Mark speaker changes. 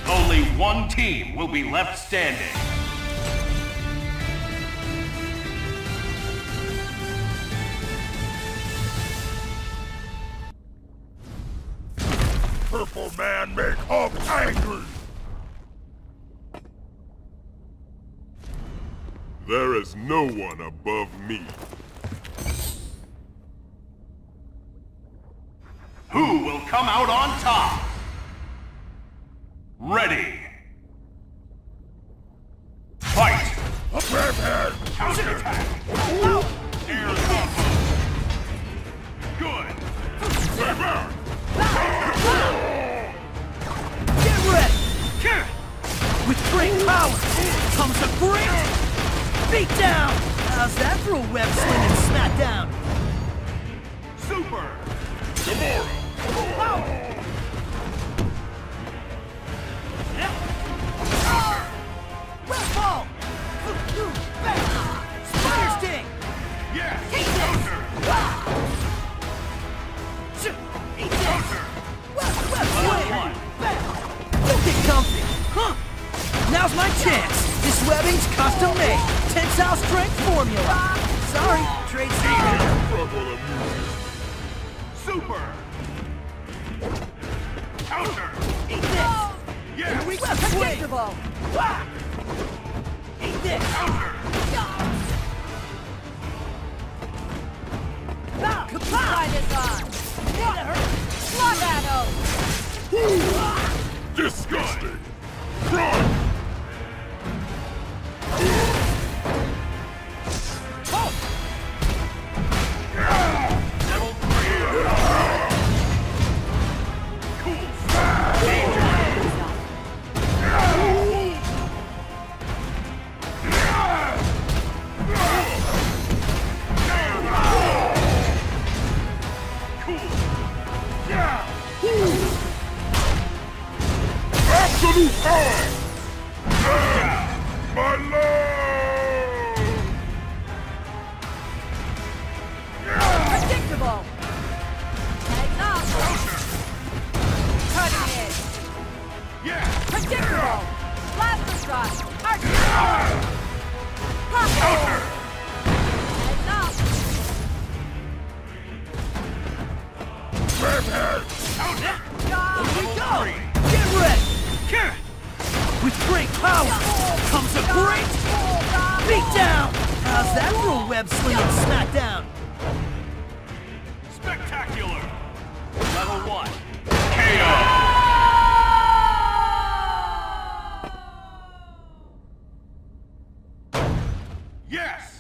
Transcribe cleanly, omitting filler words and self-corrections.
Speaker 1: Only one team will be left standing.
Speaker 2: Purple man make Hulk angry! There is no one above me.
Speaker 1: Who will come out on top? Ready. Fight!
Speaker 2: Redhead!
Speaker 1: Counterattack! Air combo! Good!
Speaker 3: Get ready! With great power comes a great beatdown! How's that for a web slinging smackdown?
Speaker 1: Super!
Speaker 2: Gamora!
Speaker 3: Web ball! Spider sting!
Speaker 1: Yes!
Speaker 3: Counter! Web swing! Don't get comfy! Huh! Now's my chance! This webbing's custom made! Tensile strength formula! Sorry, trade secret!
Speaker 1: Super! Counter!
Speaker 3: Eat this!
Speaker 1: Yes!
Speaker 3: Here we go! Predictable! Eat this!
Speaker 1: Counter!
Speaker 4: Try this on! Slugado!
Speaker 2: Disgusting! Run!
Speaker 1: Level 3! Cool!
Speaker 2: Absolute power! My lord!
Speaker 4: Predictable! Heads up! Cutting edge!
Speaker 1: Yeah!
Speaker 4: Predictable! Plasma strike! Arctic! Pop! Heads up!
Speaker 2: Redhead!
Speaker 1: Counter!
Speaker 3: Here we go!
Speaker 1: 3!
Speaker 3: Get ready! With great power comes a great beatdown! How's that for a web slinging smackdown?
Speaker 1: Spectacular! Level 1! KO! Yes!